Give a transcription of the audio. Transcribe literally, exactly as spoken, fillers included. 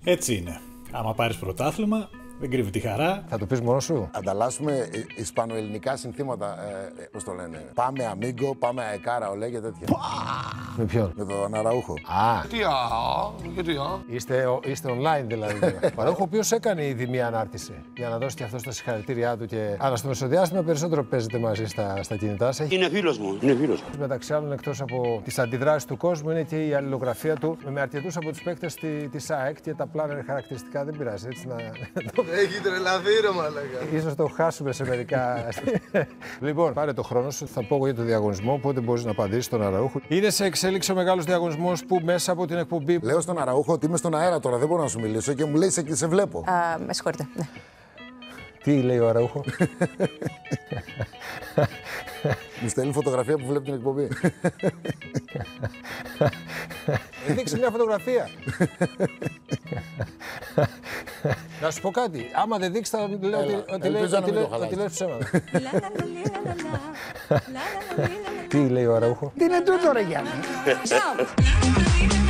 Έτσι είναι. Άμα πάρεις πρωτάθλημα, δεν κρύβει τη χαρά. Θα το πεις μόνος σου. Ανταλλάσσουμε ισπανοελληνικά συνθήματα. Ε, πώς το λένε. Πάμε αμίγκο, πάμε αεκάρα, ολέ και τέτοια. Με ποιον? Με τον Αραούχο. Α, Τι α, γιατί α. είστε, είστε online δηλαδή. Παρόχο, ο οποίος έκανε ήδη μία ανάρτηση για να δώσει και αυτό τα συγχαρητήριά του. Και... Αλλά στο μεσοδιάστημα περισσότερο παίζετε μαζί στα, στα κινητά σας. Είναι φίλος μου, είναι φίλος μου. Μεταξύ άλλων, εκτός από τις αντιδράσεις του κόσμου, είναι και η αλληλογραφία του με αρκετούς από τους παίκτες της ΑΕΚ και τα πλάνα είναι χαρακτηριστικά. Δεν πειράζει έτσι να. Έχει τρελαθεί ρε μαλάκα. Ίσως το χάσουμε σε μερικά. Λοιπόν, πάρε το χρόνο σου. Θα πω εγώ για το διαγωνισμό, οπότε μπορείς να απαντήσεις στον Αραούχο. Είναι σε εξέλιξη ο μεγάλος διαγωνισμός που μέσα από την εκπομπή. Λέω στον Αραούχο ότι είμαι στον αέρα τώρα, δεν μπορώ να σου μιλήσω και μου λέει σε, σε βλέπω. Α, με συγχωρείτε. Ναι. Τι λέει ο Αραούχο? Μου στέλνει φωτογραφία που βλέπει την εκπομπή. Δείξει μια φωτογραφία. Να σου πω κάτι. Άμα δεν δείξει, θα λέω ότι λες ψέματα. Τι λέει ο Αραούχο? Τι είναι τούτο ρε Γιάννη?